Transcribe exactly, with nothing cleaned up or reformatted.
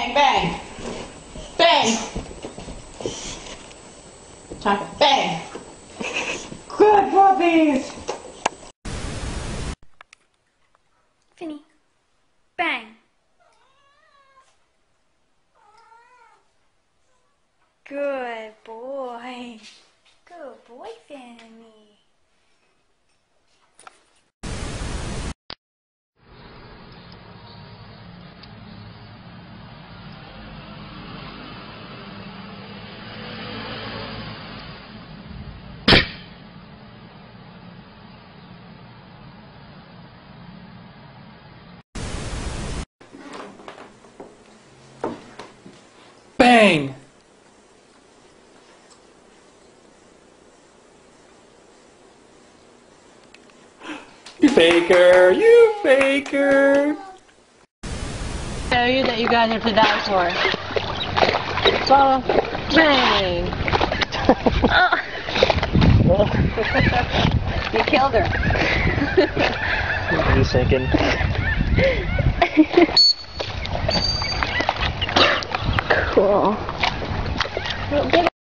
Bang, bang. Bang. Chaka, bang. Good puppies. Finny. Bang. Good boy. Good boy, Finny. Bang! You faker! You faker! Tell you that you got here to die for. So, bang! You killed her. Just thinking. Cool. Well, give